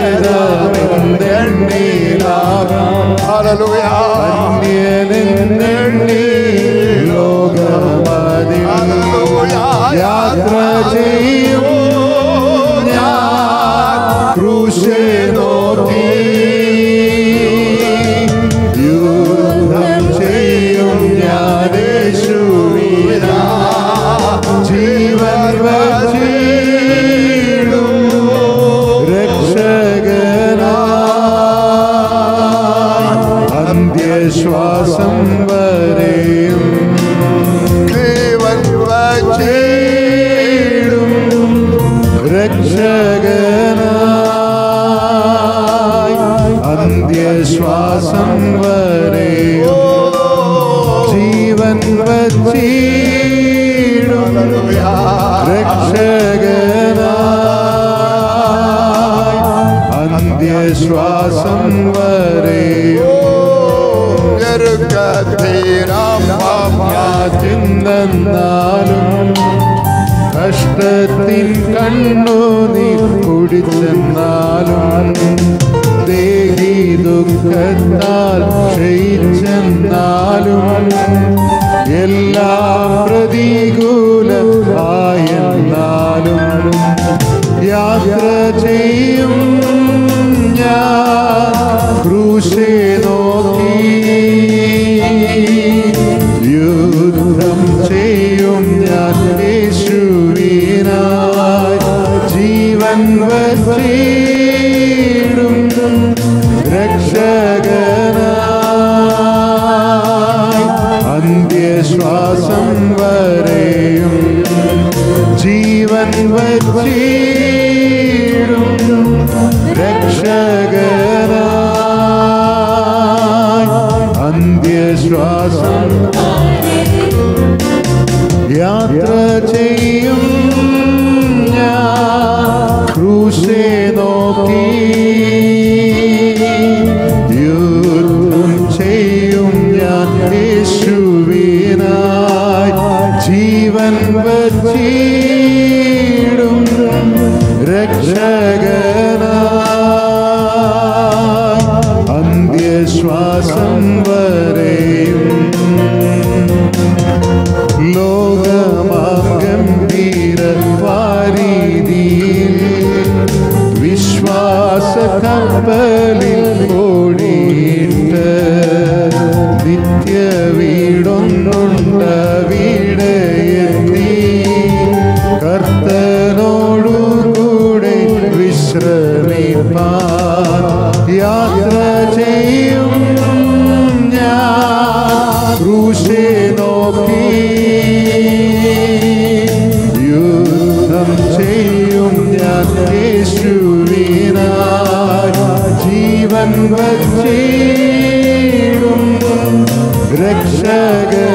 ചെയ്തമെന്നെണ്ണീലാവാം അന്യരെന്നെണ്ണീ ലോകമതിൽ. യാത്ര ചെയ്യും ഞാൻ ക്രൂശെ നോക്കി, യുദ്ധം ചെയ്യും ഞാൻ യേശുവിനാൽ ജീവൻ വച്ചിടും രക്ഷകനായി. അന്ത്യശ്വാസം വരെയും ജീവൻ വച്ചിടും രക്ഷകനായി. അന്ത്യശ്വാസം വരെയും ജീവൻ വച്ചിടും രക്ഷകനായി. അന്ത്യശ്വാസം വരെയും ചിന്തെന്നാലും കഷ്ടത്തിൻ കണ്ണുനീർ കുടിച്ചെന്നാലും ദേഹി ദുഃഖത്താൽ ക്ഷയിച്ചെന്നാലും എല്ലാം പ്രതികൂലമായെന്നാലും യാത്ര ചെയ്യും ഞാൻ ക്രൂശെ നോക്കി, യുദ്ധം ചെയ്യും ഞാൻ യേശുവിനായി ജീവൻ വച്ചിടും രക്ഷകനായി. അന്ത്യശ്വാസം വരെയും ജീവൻ വച്ചിടും രക്ഷകനായി. അന്ത്യശ്വാസം യാത്ര ചെയ്യും ഞാൻ ക്രൂശേ നോക്കി, യുദ്ധം ചെയ്യും ഞാൻ യേശുവിനായി, ജീവൻ വച്ചിടും രക്ഷകനായി, അന്ത്യശ്വാസം വരെയും ലോകമാം ഗംഭീര വാരിധിയിൽ വിശ്വാസ കപ്പലിൽ ഓടിയിട്ട് നിത്യ വീടൊന്നുണ്ടവിടെയെത്തി കർത്തനോടുകൂടെ വിശ്രമിപ്പാൻ യാത്ര ചെയ്യും ഞാൻ ക്രൂശേ നോക്കി, യുദ്ധം ചെയ്യും ഞാൻ യേശുവിനായി, ജീവൻ വച്ചിടും രക്ഷകൻ